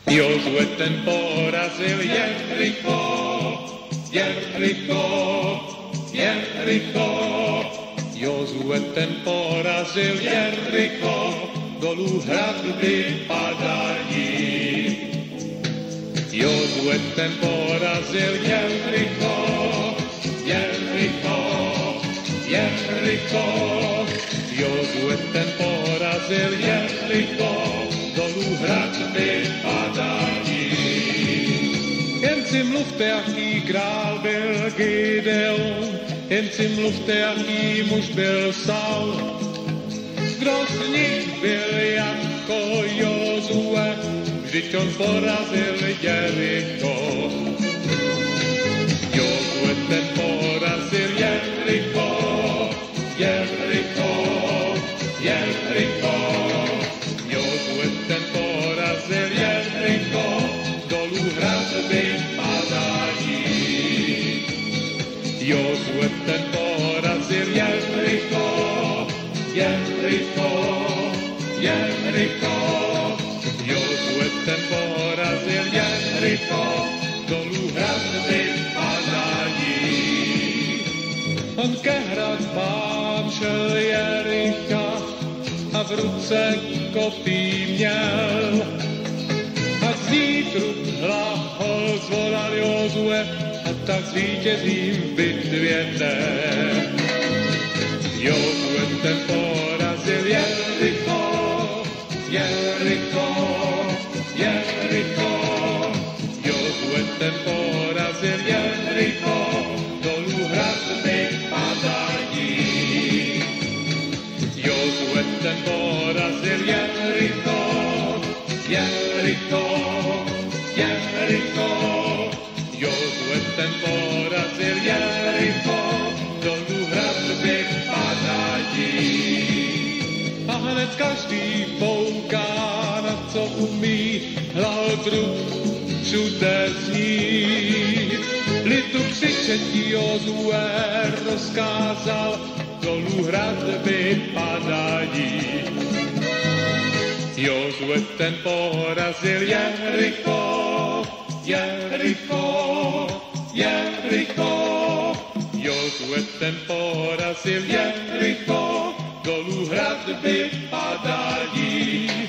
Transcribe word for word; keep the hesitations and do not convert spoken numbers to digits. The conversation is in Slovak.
Jozue ten porazil Jericho, Jericho, Jericho. Jozue ten porazil Jericho, dolů hradby padají. Jozue ten porazil Jericho, Jericho, Jericho. Jozue ten porazil Jericho, dolů hradby padají. Jen si mluvte, jaký král byl Gideon, jen si mluvte, jaký muž byl Saul. Kdo z nich byl jako Jozue, vždyť on porazil Jericho. Jozue ten porazil Jericho, Jericho, Jericho. Jozue ten porazil Jericho, dolů hradby padají. Jozue ten porazil Jericho, Jericho, Jericho. Jozue ten porazil Jericho, dolů hradby padají. On ke hradbám šel Jericha a v ruce kopí měl. A z vítru hlahol zvolal Jozue, a tak zvítězím v bitvě té. Jozue ten porazil Jericho, Jericho, Jericho. Jozue ten porazil Jericho, dolů hradby padají. Jozue ten porazil Jericho, Jericho, Jericho. Jozue ten porazil Jericho, dolů hradby padají. A hned každý fouká, na co umí, hladru všude zní. Lidu křičetí Jozue rozkázal, dolů hradby padají. Jozue ten porazil Jericho, Jericho, Jericho. Jozue ten porazil Jericho, dolů hradby padají.